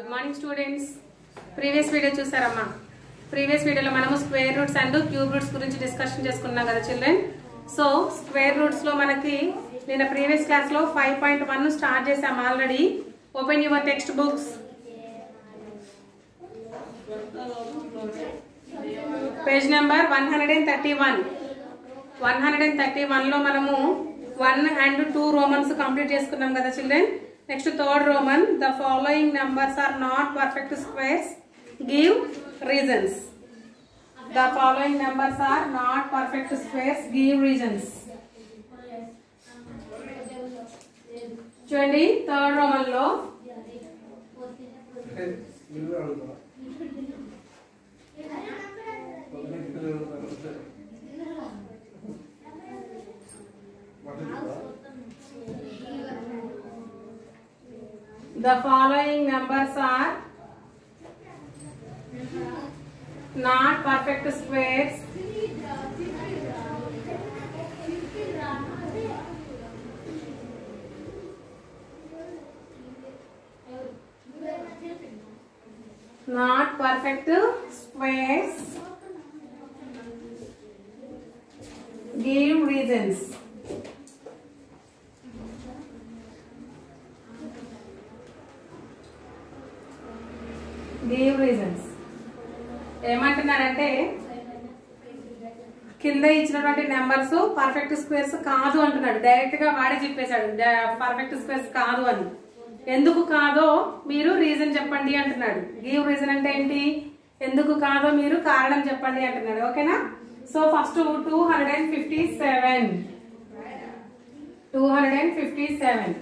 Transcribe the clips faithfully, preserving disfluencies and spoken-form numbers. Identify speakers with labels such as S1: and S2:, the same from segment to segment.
S1: Good morning students. Previous video చూసారమ్మా. Previous వీడియోలో మనము square roots and cube roots గురించి డిస్కషన్ చేసుకున్నాం కదా చిల్డ్రన్. సో స్క్వేర్ రూట్స్ లో మనకి నిన్న ప్రీవియస్ క్లాస్ లో ఫైవ్ పాయింట్ వన్ స్టార్ట్ చేసాం already. Open your textbooks. Page number one hundred and thirty one one hundred and thirty one లో మనము one and two romans complete చేసుకున్నాం కదా children. Next third roman, the following numbers are not perfect squares, give reasons. The following numbers are not perfect squares, give reasons. చూడండి third roman లో the following numbers are not perfect squares, not perfect squares, give reasons. Give reasons ఏమంటున్నారంటే కింద ఇచ్చినటువంటి numbers perfect squares కాదు అంటున్నాడు. Direct గా వాడే చెప్పేశాడు పర్ఫెక్ట్ స్క్వేర్స్ కాదు అని. ఎందుకు కాదో మీరు రీజన్ చెప్పండి అంటున్నాడు. గివ్ రీజన్ అంటే ఏంటి? ఎందుకు కాదో మీరు కారణం చెప్పండి అంటున్నాడు. ఓకేనా? So first two hundred and fifty seven two hundred and fifty seven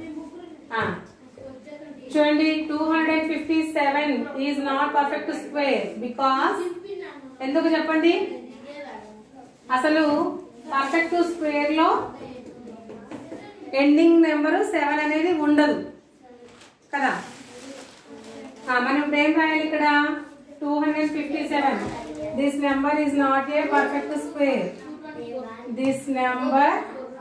S1: చూడండి. Two hundred and fifty seven is not perfect square because, ఎందుకు చెప్పండి? అసలు పర్ఫెక్ట్ స్క్వేర్ లో ఎండింగ్ నెంబర్ సెవెన్ అనేది ఉండదు కదా. మనం ఇప్పుడు ఏం రాయాలి ఇక్కడ? Two hundred fifty seven this number is not a perfect square. This number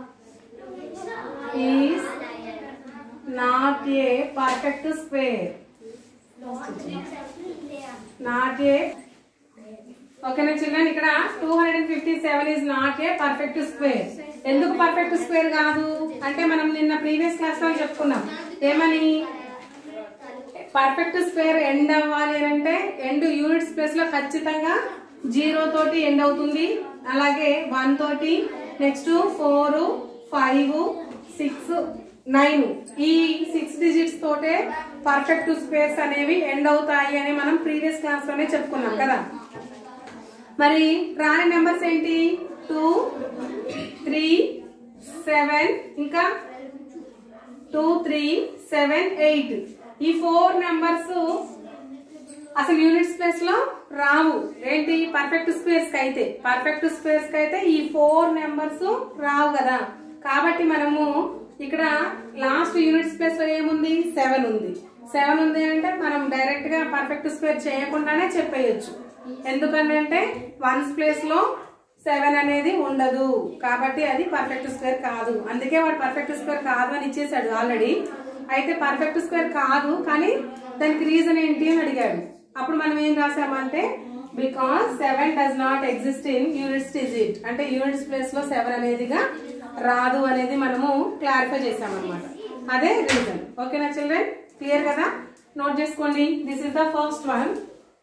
S1: is not a perfect square, not a. ఓకేనా చిల్డ్రన్? ఇక్కడ two hundred fifty seven is not a perfect square. ఎందుకు పర్ఫెక్ట్ స్క్వేర్ కాదు అంటే మనం నిన్న previous class లో చెప్పుకున్నాం. ఏమని? పర్ఫెక్ట్ స్క్వేర్ ఎండ్ అవ్వాలి అంటే ఎండ్ యూనిట్స్ ప్లేస్ లో ఖచ్చితంగా జీరో తోటి ఎండ్ అవుతుంది, అలాగే వన్ తోటి, next four, five, six, nine, ఈ సిక్స్ డిజిట్స్ తోటే పర్ఫెక్ట్ స్క్వేర్స్ అనేవి ఎండ్ అవుతాయి అని మనం ప్రీవియస్ క్లాస్ లోనే చెప్పుకున్నాం కదా. మరి రాని నెంబర్స్ ఏంటి? టూ, త్రీ, సెవెన్, ఇంకా టూ, త్రీ, సెవెన్, ఎయిట్. ఈ ఫోర్ నెంబర్స్ అసలు యూనిట్స్ ప్లేస్ లో రావు. ఏంటి? పర్ఫెక్ట్ స్క్వేర్స్ కి అయితే పర్ఫెక్ట్ స్క్వేర్స్ కి అయితే ఈ ఫోర్ నెంబర్స్ రావు కదా. కాబట్టి మనము ఇక్కడ లాస్ట్ యూనిట్స్ ప్లేస్ లో ఏముంది? సెవెన్ ఉంది. సెవెన్ ఉంది అంటే మనం డైరెక్ట్ గా పర్ఫెక్ట్ స్క్వేర్ చేయకుండానే చెప్పేయచ్చు. ఎందుకంటే వన్స్ ప్లేస్ లో సెవెన్ అనేది ఉండదు కాబట్టి అది పర్ఫెక్ట్ స్క్వేర్ కాదు. అందుకే వాడు పర్ఫెక్ట్ స్క్వేర్ కాదు అని ఇచ్చేసాడు ఆల్రెడీ. అయితే పర్ఫెక్ట్ స్క్వేర్ కాదు కానీ దానికి రీజన్ ఏంటి అని అడిగాడు. అప్పుడు మనం ఏం రాసామంటే because seven does not exist in units digit, అంటే యూనిట్స్ ప్లేస్ లో సెవెన్ అనేదిగా రాదు అనేది మనము క్లారిఫై చేసామన్నమాట. అదే రీజన్. ఓకేనా చిల్డ్రన్? క్లియర్ కదా? నోట్ చేసుకోండి. This is the first one.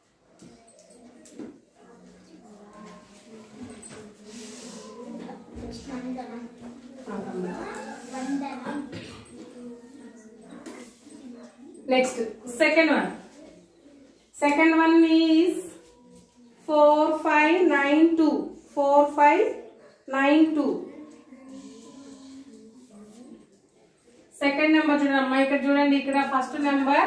S1: Next second one. Second one is four five nine two four five nine two. Second number చూడమ్మా. ఇక్కడ చూడండి, ఇక్కడ first number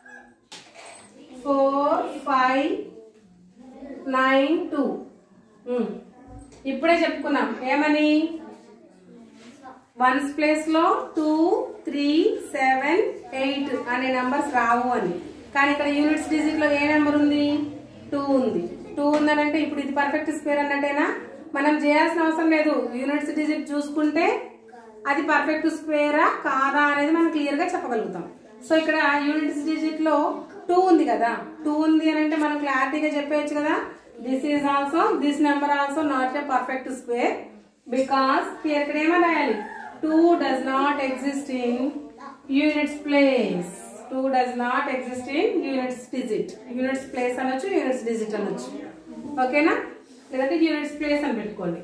S1: four five nine two. ఇప్పుడే చెప్పుకున్నాం ఏమని? వన్స్ ప్లేస్ లో టూ, త్రీ, సెవెన్, ఎయిట్ అనే numbers రావు అని. కానీ ఇక్కడ యూనిట్స్ డిజిట్ లో ఏ నెంబర్ ఉంది? టూ ఉంది. టూ ఉందనంటే ఇప్పుడు ఇది పర్ఫెక్ట్ స్క్వేర్ అన్నట్టేనా? మనం చేయాల్సిన అవసరం లేదు. యూనిట్స్ డిజిట్ చూసుకుంటే అది పర్ఫెక్ట్ స్క్వేరా కాదా అనేది మనం క్లియర్ గా చెప్పగలుగుతాం. సో ఇక్కడ యూనిట్స్ డిజిట్ లో టూ ఉంది కదా, టూ ఉంది అని అంటే మనం క్లారిటీగా చెప్పేయచ్చు కదా, this is also this number also not a perfect square because ఇక్కడ ఏమని రాయాలి, two does not exist in units place. Two does not exist in units digit. Units place అనొచ్చు, యూనిట్స్ డిజిట్ అనొచ్చు. ఓకేనా, లేదంటే యూనిట్స్ ప్లేస్ అని పెట్టుకోండి.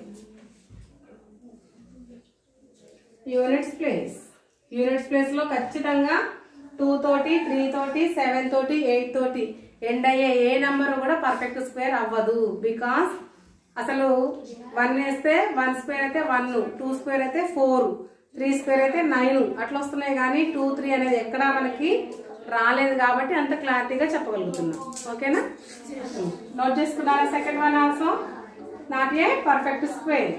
S1: Units place units place లో ఖచ్చితంగా టూ తోటి, త్రీ తోటి, సెవెన్ తోటి, ఎయిట్ తోటి ఎండ్ అయ్యే ఏ నెంబర్ కూడా పర్ఫెక్ట్ స్క్వేర్ అవ్వదు. బికాస్ అసలు వన్ వేస్తే వన్ స్క్వేర్ అయితే వన్, టూ స్క్వేర్ అయితే ఫోర్, త్రీ స్క్వేర్ అయితే నైన్ అట్లా వస్తున్నాయి. కానీ టూ త్రీ అనేది ఎక్కడా మనకి రాలేదు కాబట్టి అంత క్లారిటీగా చెప్పగలుగుతున్నాం. ఓకేనా, నోట్ చేసుకున్నారా? Second one also not a perfect square.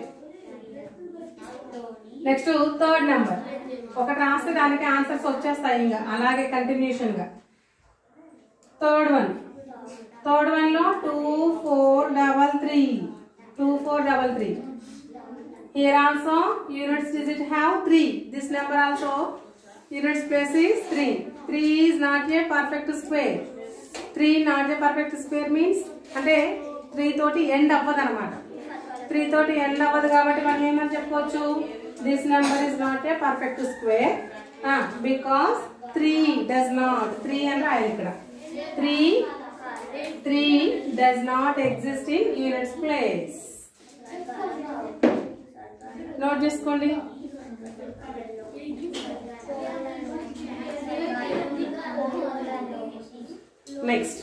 S1: Next third number, ఒకటి రాస్తే దానికి ఆన్సర్స్ వచ్చేస్తాయి ఇంకా అలాగే కంటిన్యూషన్ గా. థర్డ్ వన్ థర్డ్ వన్ లో two four double three two four double three Here also units digit have three. This number also units place is three. three is not a perfect square. three not a perfect square means అంటే three తోటి end అవ్వదు అనమాట. three తోటి end అవ్వదు కాబట్టి మనం ఏమని చెప్పుకోవచ్చు, this number is not a perfect square uh, because three does not three అని రాయాలి ఇక్కడ. three three does not exist in units place. Note చేసుకోండి. Next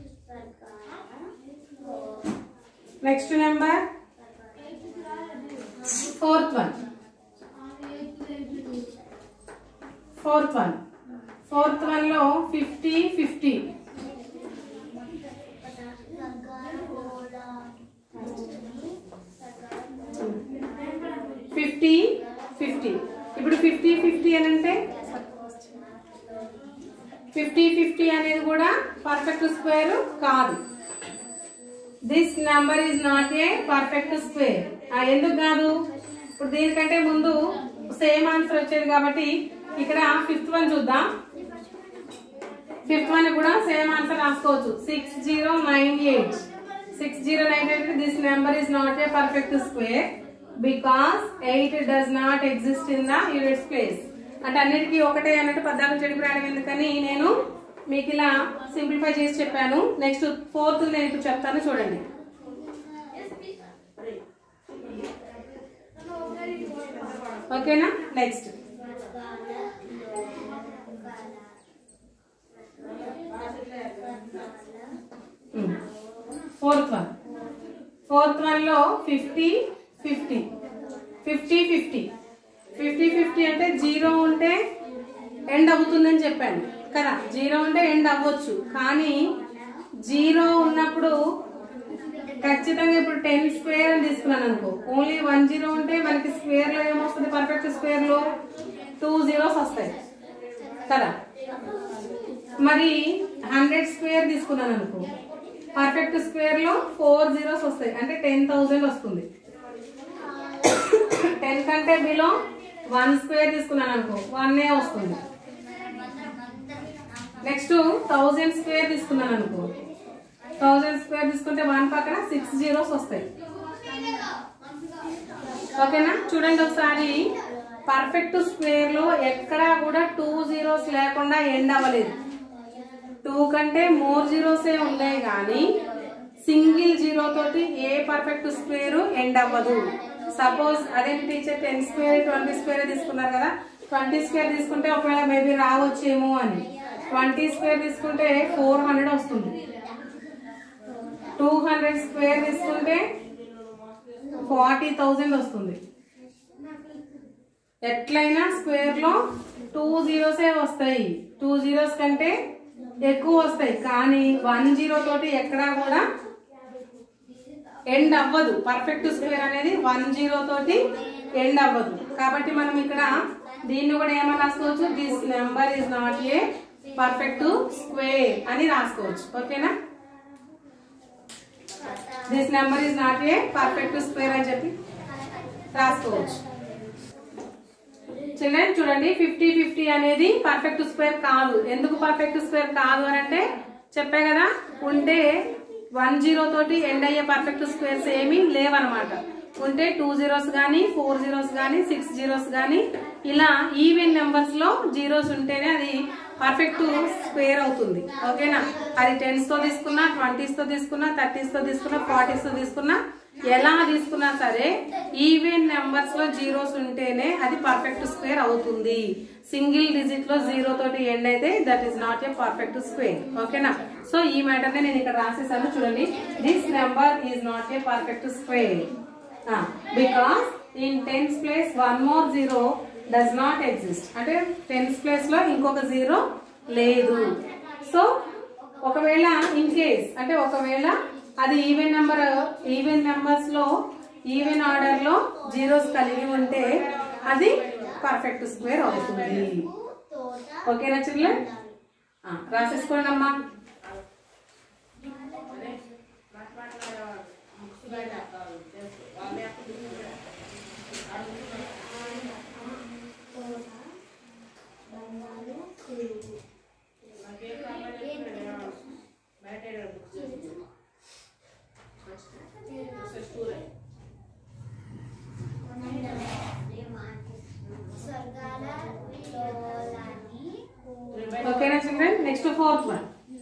S1: next number fourth one fourth one fourth one లో fifty fifty fifty fifty ఇప్పుడు fifty fifty అని అంటే fifty fifty అనేది కూడా పర్ఫెక్ట్ స్క్వేర్ కాదు. This number is not a perfect square. ఎందుకు కాదు, ఇప్పుడు దీనికంటే ముందు సేమ్ ఆన్సర్ వచ్చేది కాబట్టి ఇక్కడ ఫిఫ్త్ వన్ చూద్దాం. ఫిఫ్త్ వన్ కూడా సేమ్ ఆన్సర్ రాసుకోవచ్చు, six zero nine eight six zero nine eight this number is not a perfect square because eight does not exist in the units place. అంటే అన్నిటికీ ఒకటే అన్నట్టు పద్నాలుగు చెడుపు రాయడం ఎందుకని నేను మీకు ఇలా సింప్లిఫై చేసి చెప్పాను. నెక్స్ట్ ఫోర్త్ నేను ఇప్పుడు చెప్తాను చూడండి. ఓకేనా, next fourth one fourth one లో fifty fifty fifty fifty fifty fifty అంటే జీరో ఉంటే ఎండ్ అవుతుందని చెప్పాను కదా. జీరో ఉంటే ఎండ్ అవ్వచ్చు, కానీ జీరో ఉన్నప్పుడు ఖచ్చితంగా ఇప్పుడు టెన్ స్క్వేర్ అని తీసుకున్నాను అనుకో, ఓన్లీ వన్ జీరో ఉంటే మనకి స్క్వేర్ లో ఏమొస్తుంది, పర్ఫెక్ట్ స్క్వేర్ లో టూ జీరోస్ వస్తాయి కదా. మరి హండ్రెడ్ స్క్వేర్ తీసుకున్నాను అనుకో, పర్ఫెక్ట్ స్క్వేర్ లో ఫోర్ జీరోస్ వస్తాయి అంటే టెన్ థౌసండ్ వస్తుంది. టెన్ కంటే బిలో వన్ స్క్వేర్ తీసుకున్నాను అనుకో, వన్ ఏ వస్తుంది. నెక్స్ట్ థౌజండ్ స్క్వేర్ తీసుకున్నాను అనుకో, థౌజండ్ స్క్వేర్ తీసుకుంటే వన్ పక్కన సిక్స్ జీరోస్ వస్తాయి. ఓకేనా, చూడండి ఒకసారి, పర్ఫెక్ట్ స్క్వేర్ లో ఎక్కడా కూడా టూ జీరోస్ లేకుండా ఎండ్ అవ్వలేదు. టూ కంటే మోర్ జీరోసే ఉన్నాయి కానీ సింగిల్ జీరో తోటి ఏ పర్ఫెక్ట్ స్క్వేర్ ఎండ్ అవ్వదు. సపోజ్ అదే teacher ten square twenty square తీసుకున్నారు కదా, ట్వంటీ స్క్వేర్ తీసుకుంటే ఒకవేళ మేబీ రావచ్చేమో అని, ట్వంటీ స్క్వేర్ తీసుకుంటే ఫోర్ హండ్రెడ్ వస్తుంది. టూ హండ్రెడ్ స్క్వేర్ తీసుకుంటే ఫార్టీ థౌజండ్ వస్తుంది. ఎట్లయినా స్క్వేర్ లో టూ జీరోసే వస్తాయి, టూ జీరోస్ కంటే ఎక్కువ వస్తాయి, కానీ వన్ జీరో తోటి ఎక్కడా కూడా ఎండ్ అవ్వదు. పర్ఫెక్ట్ స్క్వేర్ అనేది వన్ జీరో తోటి ఎండ్ అవ్వదు. కాబట్టి మనం ఇక్కడ దీన్ని కూడా ఏమని రాసుకోవచ్చు, this number is not a perfect square అని రాసుకోవచ్చు. ఓకేనా, this number is not a perfect square అని చెప్పి రాసుకోవచ్చు. చిల్డ్రన్ చూడండి, ఫిఫ్టీ ఫిఫ్టీ అనేది పర్ఫెక్ట్ స్క్వేర్ కాదు. ఎందుకు పర్ఫెక్ట్ స్క్వేర్ కాదు అని అంటే చెప్పే కదా, ఉంటే వన్ జీరో తోటి ఎండ్ అయ్యే పర్ఫెక్ట్ స్క్వేర్స్ ఏమీ లేవన్నమాట. ఉంటే టూ జీరోస్ కానీ ఫోర్ జీరోస్ కానీ సిక్స్ జీరోస్ కానీ ఇలా ఈవెన్ నెంబర్స్ లో జీరోస్ ఉంటేనే అది పర్ఫెక్ట్ స్క్వేర్ అవుతుంది. ఓకేనా, అది టెన్స్ తో తీసుకున్నా, ట్వంటీస్ తో తీసుకున్నా, థర్టీస్ తో తీసుకున్నా, ఫార్టీస్ తో తీసుకున్నా, ఎలా తీసుకున్నా సరే ఈవెన్ నెంబర్స్ లో జీరోస్ ఉంటేనే అది పర్ఫెక్ట్ స్క్వేర్ అవుతుంది. సింగిల్ డిజిట్ లో జీరో తోటి ఎండ్ అయితే that is not a perfect square. ఓకేనా, సో ఈ మ్యాటర్ ని నేను ఇక్కడ రాసేసాను చూడండి. This number is not a perfect square because in tens place one more zero does not exist. అంటే టెన్స్ ప్లేస్ లో ఇంకొక జీరో లేదు. సో ఒకవేళ ఇన్ కేస్ అంటే ఒకవేళ అది ఈవెన్ నెంబర్ ఈవెన్ నెంబర్స్ లో ఈవెన్ ఆర్డర్ లో జీరోస్ కలిగి ఉంటే అది పర్ఫెక్ట్ స్క్వేర్ అవుతుంది. ఓకేనా చిల్డ్రన్, రాసేసుకోండి అమ్మా. ఓకేనా చిల్డ్రన్, నెక్స్ట్ ఫోర్త్ వన్.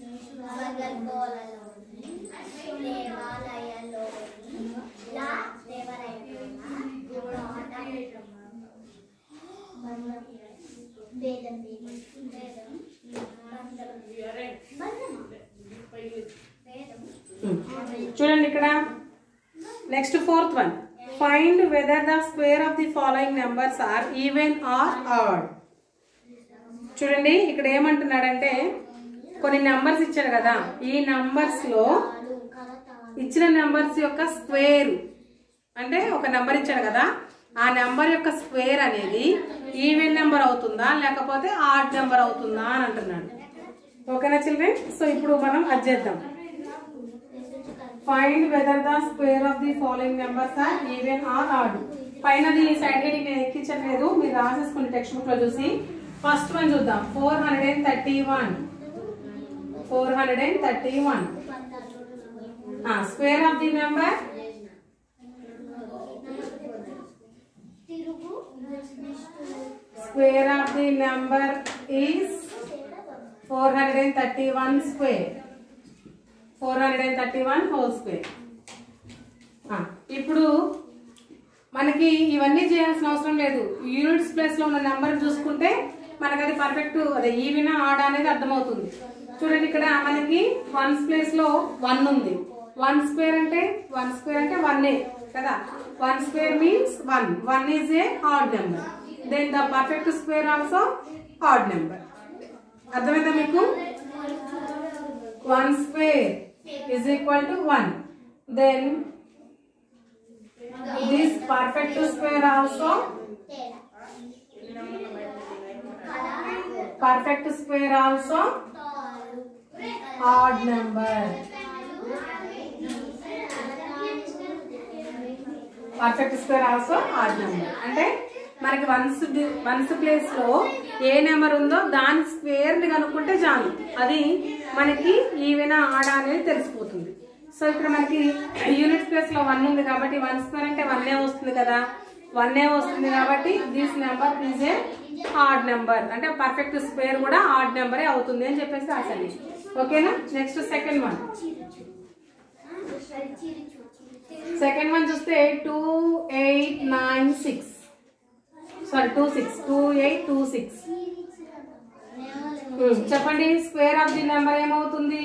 S1: చూడండి ఇక్కడ next fourth one. Find whether the square of the following numbers are even or odd. చూడండి ఇక్కడ ఏమంటున్నాడంటే కొన్ని నెంబర్స్ ఇచ్చాడు కదా, ఈ నెంబర్స్ లో ఇచ్చిన నెంబర్స్ యొక్క స్క్వేర్ అంటే ఒక నెంబర్ ఇచ్చాడు కదా, ఆ నెంబర్ యొక్క స్క్వేర్ అనేది ఈవెన్ నెంబర్ అవుతుందా లేకపోతే ఆడ్ నెంబర్ అవుతుందా అని అంటున్నాడు. ఓకేనా చిల్డ్రన్, సో ఇప్పుడు మనం అది చేద్దాం. Find whether the square of the following numbers are even or odd. పైనది సైడ్ హెడింగ్ నేను ఎక్కించట్లేదు, మీరు రాసేసుకుని టెక్స్ట్ బుక్ లో చూసి. ఫస్ట్ వన్ చూద్దాం, four hundred and thirty one four hundred and thirty one square of the number square of the number is four hundred and thirty one square four hundred and thirty one whole square. ఇప్పుడు మనకి ఇవన్నీ చేయాల్సిన అవసరం లేదు. Units place లో ఉన్న number చూసుకుంటే మనకి అది పర్ఫెక్ట్ అదే ఈవెన్ ఆడ్ అనేది అర్థమవుతుంది. చూడండి ఇక్కడ మనకి వన్స్ ప్లేస్ లో వన్ ఉంది. వన్ స్క్వేర్ అంటే వన్ స్క్వేర్ అంటే వన్ ఏ కదా. One square means one one is a odd number. Then the perfect square also odd number. అర్థమైందా మీకు? One square is equal to one. Then this perfect square also perfect square also odd number. Perfect square also odd number అంటే మనకి once once place లో ఏ number ఉందో దాని square ని కనుక్కుంటే చాలు, అది మనకి ఈవెన్ ఆడ్ అనేది తెలిసిపోతుంది. సో ఇక్కడ మనకి యూనిట్ ప్లేస్ లో వన్ ఉంది కాబట్టి వన్ స్క్వేర్ అంటే వన్ ఏ వస్తుంది కదా, వన్ ఏ వస్తుంది కాబట్టి this number is a odd number. అంటే పర్ఫెక్ట్ స్క్వేర్ కూడా ఆడ్ నెంబరే అవుతుంది అని చెప్పేసి రాశాను. ఓకేనా, next second one. Second one చూస్తే two eight nine six sorry two six two eight two six చెప్పండి. స్క్వేర్ ఆఫ్ ది నెంబర్ ఏమవుతుంది?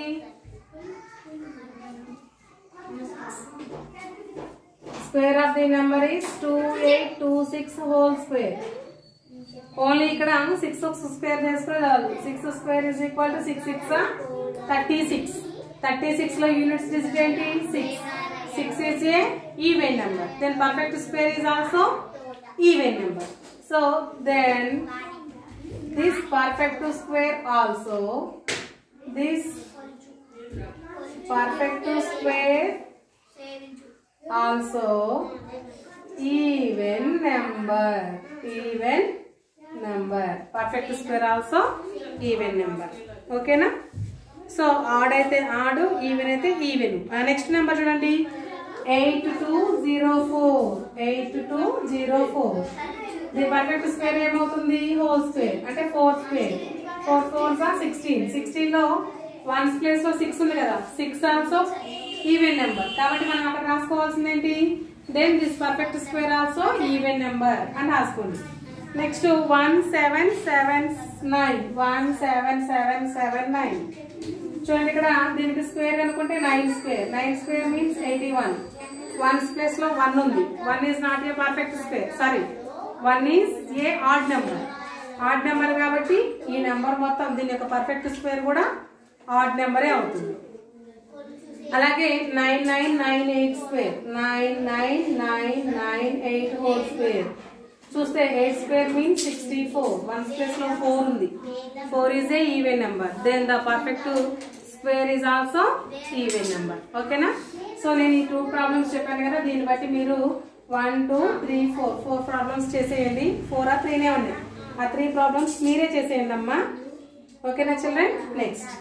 S1: Square of the number is two eight two six whole square. Only ఇక్కడ six square చేసుకునే చాలు. Six square is equal to six six thirty six. Thirty six లో units digit ఏంటి? Six. Six is a even number. Then perfect square is also even number. So then this perfect square also this perfect square also even number even perfect square also even number. ఓకేనా? So odd అయితే odd, even అయితే even. Next number చూడండి, eight two zero four eight two zero four దీని perfect square ఏమవుతుంది? Whole square అంటే four square. Four four sixteen. Sixteen లో ones place లో six ఉంది కదా, సిక్స్ ఆల్సో ఈవెన్ నెంబర్. కాబట్టి మనం అక్కడ రాసుకోవాల్సింది ఏంటి? Then this perfect square also even number అని రాసుకోండి. Next one seven seven nine one seven seven seven nine చూడండి, ఇక్కడ దీనికి స్క్వేర్ అనుకుంటే nine square. Nine square means eighty one. Ones place లో వన్ ఉంది. One is not a perfect square, sorry one is a odd number. Odd number కాబట్టి ఈ number మొత్తం దీని యొక్క పర్ఫెక్ట్ స్క్వేర్ కూడా ఆడ్ నెంబరే అవుతుంది. అలాగే nine nine nine eight square nine nine nine nine eight whole square చూస్తే eight square means sixty four. One place లో ఫోర్ ఉంది. Four is a even number. Then the perfect square is also even number. ఓకేనా? So నేను ఈ two problems చెప్పాను కదా, దీన్ని బట్టి మీరు one two three four four problems చేసేయండి. ఫోర్ ఆ త్రీనే ఉన్నాయి. ఆ త్రీ ప్రాబ్లమ్స్ మీరే చేసేయండి అమ్మా. ఓకేనా children? Next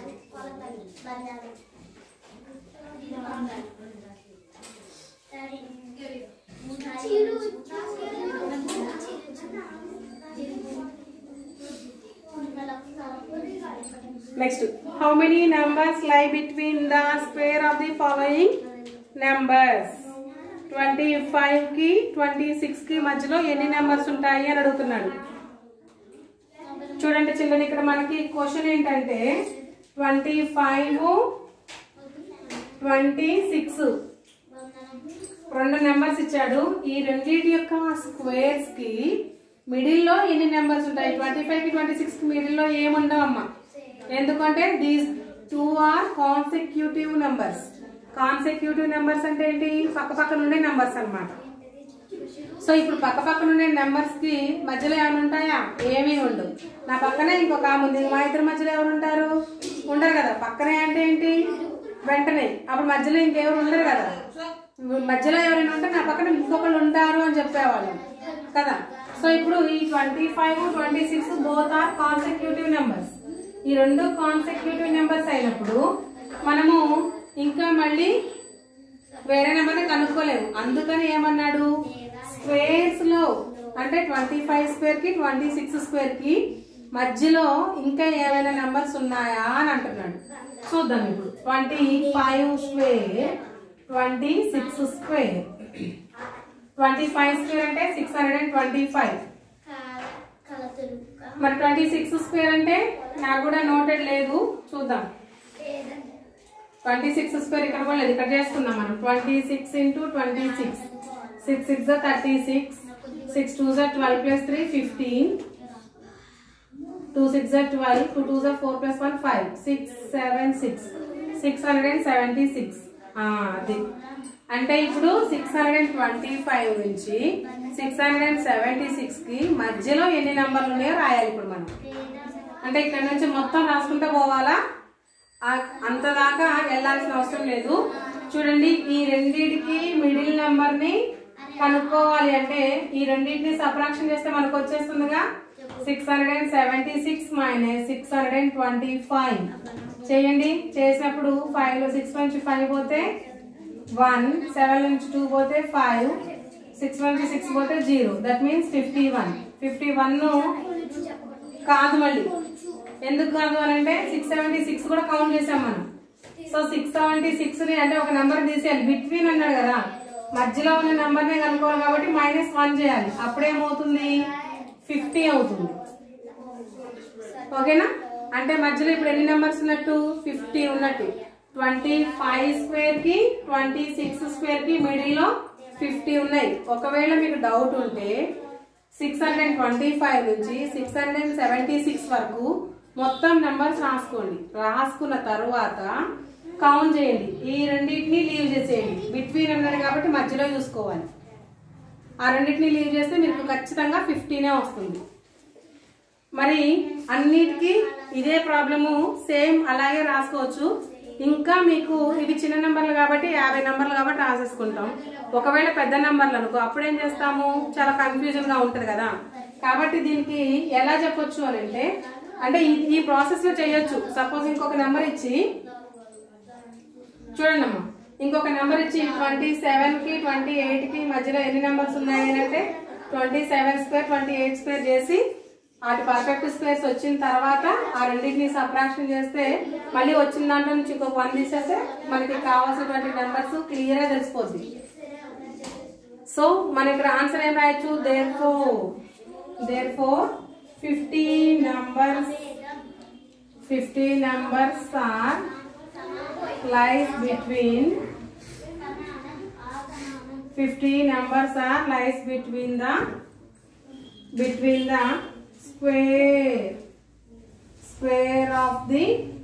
S1: Next, how many numbers lie between the square of the following numbers? twenty-five కి twenty-six కి మధ్యలో ఎన్ని నెంబర్స్ ఉంటాయి అని అడుగుతున్నాడు. చూడండి చిల్డ్రన్, ఇక్కడ మనకి క్వశ్చన్ ఏంటంటే ట్వంటీ ఫైవ్ ట్వంటీ సిక్స్ రెండు నెంబర్స్ ఇచ్చాడు. ఈ రెండింటి యొక్క స్క్వేర్స్ కి మిడిల్ లో ఎన్ని నెంబర్స్ ఉంటాయి? ట్వంటీ ఫైవ్ కి ట్వంటీ సిక్స్ కి మిడిల్ లో ఏముండవమ్మా, ఎందుకంటే these two are consecutive numbers. Consecutive numbers అంటే ఏంటి? పక్క పక్కన ఉండే నెంబర్స్ అన్నమాట. సో ఇప్పుడు పక్క పక్కన ఉండే నెంబర్స్ కి మధ్యలో ఏమైనా ఉంటాయా? ఏమీ ఉండవు. నా పక్కనే ఇంకొక ఆమె ఉంది, మా ఇద్దరి మధ్యలో ఎవరు ఉంటారు? ఉండరు కదా. పక్కనే అంటే ఏంటి? వెంటనే. అప్పుడు మధ్యలో ఇంకెవరు ఉండరు కదా. మధ్యలో ఎవరైనా ఉంటే నా పక్కన ఇంకొకళ్ళు ఉంటారు అని చెప్పేవాళ్ళు కదా. సో ఇప్పుడు ఈ twenty five twenty six both are consecutive numbers. ఈ రెండు కాన్సెక్యూటివ్ నెంబర్స్ అయినప్పుడు మనము ఇంకా మళ్ళీ వేరే నెంబర్ని కనుక్కోలేము. అందుకని ఏమన్నాడు? స్క్వేర్స్ లో అంటే ట్వంటీ ఫైవ్ స్క్వేర్ కి ట్వంటీ సిక్స్ స్క్వేర్ కి మధ్యలో ఇంకా ఏమైనా నెంబర్స్ ఉన్నాయా అని అంటున్నాడు. చూద్దాం ఇప్పుడు. Twenty five square twenty six square twenty five square అంటే six hundred and twenty five. మరి ట్వంటీ సిక్స్ స్క్వేర్ అంటే నాకు కూడా నోటెడ్ లేదు, చూద్దాం. ట్వంటీ సిక్స్ స్క్వేర్ ఇక్కడ కూడా లేదు, ఇక్కడ చేసుకుందాం మనం. Twenty six into twenty six six six thirty six six two జా twelve plus three fifteen two six జా ట్వెల్వ్ టూ టూ జా four plus one five six seven six six hundred and seventy six. అది అంటే ఇప్పుడు six hundred and twenty five నుంచి six hundred and seventy six కి మధ్యలో ఎన్ని నెంబర్లు ఉన్నాయో రాయాలి ఇప్పుడు మనం. అంటే ఇక్కడ నుంచి మొత్తం రాసుకుంటూ పోవాలా? అంత దాకా వెళ్ళాల్సిన అవసరం లేదు. చూడండి, ఈ రెండింటికి మిడిల్ నెంబర్ ని కనుక్కోవాలి అంటే ఈ రెండింటిని సబ్ట్రాక్షన్ చేస్తే మనకు వచ్చేస్తుందిగా six hundred and seventy six minus six hundred and twenty five చేయండి. చేసినప్పుడు ఫైవ్ లో సిక్స్ నుంచి ఫైవ్ పోతే వన్, సెవెన్ నుంచి టూ పోతే ఫైవ్, సిక్స్ నుంచి సిక్స్ పోతే zero. That means fifty one. Fifty one కాదు మళ్ళీ. ఎందుకు కాదు అని అంటే సిక్స్ సెవెంటీ సిక్స్ కూడా కౌంట్ చేసాం మనం. సో సిక్స్ సెవెంటీ సిక్స్ ని అంటే ఒక నెంబర్ తీసేయాలి. బిట్వీన్ అన్నాడు కదా, మధ్యలో ఉన్న నెంబర్ నే కనుక్కోవాలి కాబట్టి మైనస్ వన్ చేయాలి. అప్పుడేమవుతుంది? ఫిఫ్టీ అవుతుంది. ఓకేనా? అంటే మధ్యలో ఇప్పుడు ఎన్ని నెంబర్స్ ఉన్నట్టు? ఫిఫ్టీ ఉన్నట్టు. ట్వంటీ ఫైవ్ స్క్వేర్ కి ట్వంటీ సిక్స్ స్క్వేర్ కి మిడిల్ లో ఫిఫ్టీ ఉన్నాయి. ఒకవేళ మీకు డౌట్ ఉంటే సిక్స్ హండ్రెడ్ ట్వంటీ ఫైవ్ నుంచి సిక్స్ హండ్రెడ్ సెవెంటీ సిక్స్ వరకు మొత్తం నెంబర్స్ రాసుకోండి. రాసుకున్న తర్వాత కౌంట్ చేయండి. ఈ రెండింటిని లీవ్ చేసేయండి. బిట్వీన్ అన్నాడు కాబట్టి మధ్యలో చూసుకోవాలి. ఆ రెండింటిని లీవ్ చేస్తే మీకు ఖచ్చితంగా ఫిఫ్టీనే వస్తుంది. మరి అన్నిటికీ ఇదే ప్రాబ్లము సేమ్ అలాగే రాసుకోవచ్చు. ఇంకా మీకు ఇవి చిన్న నెంబర్లు కాబట్టి యాభై నెంబర్లు కాబట్టి రాసేసుకుంటాం. ఒకవేళ పెద్ద నెంబర్లు అనుకో అప్పుడేం చేస్తాము? చాలా కన్ఫ్యూజన్ గా ఉంటది కదా. కాబట్టి దీనికి ఎలా చెప్పొచ్చు అని అంటే అంటే ఈ ప్రాసెస్ లో చేయొచ్చు. సపోజ్ ఇంకొక నెంబర్ ఇచ్చి చూడండి అమ్మా, ఇంకొక నెంబర్ ఇచ్చి ట్వంటీ సెవెన్ కి ట్వంటీ ఎయిట్ కి మధ్యలో ఎన్ని నెంబర్స్ ఉన్నాయి అంటే twenty seven square twenty eight square చేసి వాటి పర్ఫెక్ట్ స్క్వేర్స్ వచ్చిన తర్వాత ఆ రెండింటిని సబ్ట్రాక్షన్ చేస్తే మళ్ళీ వచ్చిన దాంట్లో నుంచి ఇంకొక వన్ తీసేస్తే మనకి కావాల్సినటువంటి నెంబర్స్ క్లియర్ గా తెలిసిపోద్ది. సో మన ఇక్కడ ఆన్సర్ ఏం రాయొచ్చు, therefore therefore fifty numbers fifty numbers are lies between fifty numbers are lies between the between the square square of the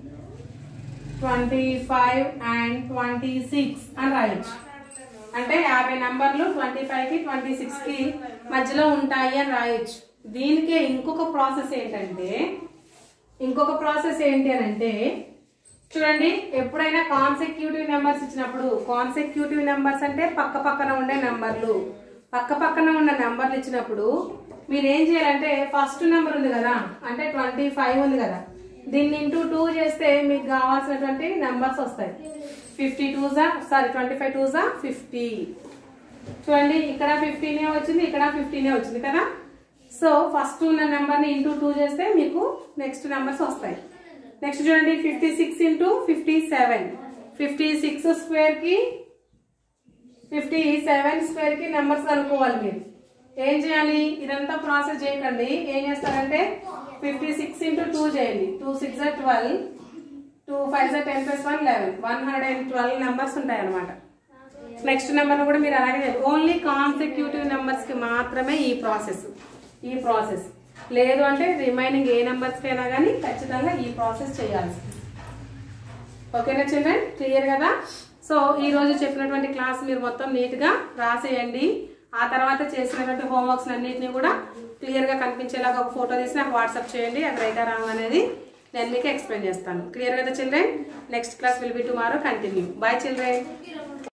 S1: twenty-five and twenty-six and right అంటే యాభై నంబర్లు twenty-five కి twenty-six కి మధ్యలో ఉంటాయి అని రాయొచ్చు. దీనికే ఇంకొక ప్రాసెస్ ఏంటంటే ఇంకొక ప్రాసెస్ ఏంటి అని అంటే చూడండి, ఎప్పుడైనా కాన్సెక్యూటివ్ నెంబర్స్ ఇచ్చినప్పుడు కాన్సెక్యూటివ్ నెంబర్స్ అంటే పక్క పక్కన ఉండే నెంబర్లు పక్క పక్కన ఉన్న నెంబర్లు ఇచ్చినప్పుడు మీరు ఏం చేయాలంటే ఫస్ట్ నెంబర్ ఉంది కదా అంటే ట్వంటీ ఫైవ్ ఉంది కదా, దీన్ని ఇంటూ టూ చేస్తే మీకు కావాల్సినటువంటి నెంబర్స్ వస్తాయి. ఫిఫ్టీ టూ జా సారీ ట్వంటీ ఫైవ్ టూ జా ఫిఫ్టీ. చూడండి ఇక్కడ ఫిఫ్టీనే వచ్చింది, ఇక్కడ ఫిఫ్టీనే వచ్చింది కదా. సో ఫస్ట్ ఉన్న నెంబర్ని ఇంటూ టూ చేస్తే మీకు నెక్స్ట్ నెంబర్స్ వస్తాయి. నెక్స్ట్ చూడండి fifty six into fifty seven fifty six square కి ఫిఫ్టీ సెవెన్ స్క్వేర్ కి నెంబర్స్ కనుక్కోవాలి. మీరు ఏం చేయాలి, ఇదంతా ప్రాసెస్ చేయకండి. ఏం చేస్తారంటే ఫిఫ్టీ సిక్స్ ఇంటూ టూ చేయండి. టూ సిక్స్ జా ట్వెల్వ్, టూ ఫైవ్ జా ten plus one eleven, one hundred and twelve numbers ఉంటాయి అనమాట. నెక్స్ట్ నెంబర్ కూడా మీరు అలాగే ఓన్లీ కాన్సెక్యూటివ్ నెంబర్స్ కి మాత్రమే ఈ ప్రాసెస్ ఈ ప్రాసెస్ లేదు అంటే రిమైనింగ్ ఏ నెంబర్స్ కైనా కానీ ఖచ్చితంగా ఈ ప్రాసెస్ చేయాల్సి. ఓకేనా చిల్డ్రన్, క్లియర్ కదా. సో ఈ రోజు చెప్పినటువంటి క్లాస్ మీరు మొత్తం నీట్ గా రాసేయండి. ఆ తర్వాత చేసినటువంటి హోంవర్క్స్ అన్నింటినీ కూడా క్లియర్ గా కనిపించేలాగా ఒక ఫోటో తీసి నాకు వాట్సాప్ చేయండి. అది రైటా రాంగ్ అనేది నేను మీకు ఎక్స్ప్లెయిన్ చేస్తాను. క్లియర్ కదా children. Next class will be tomorrow continue. Bye children.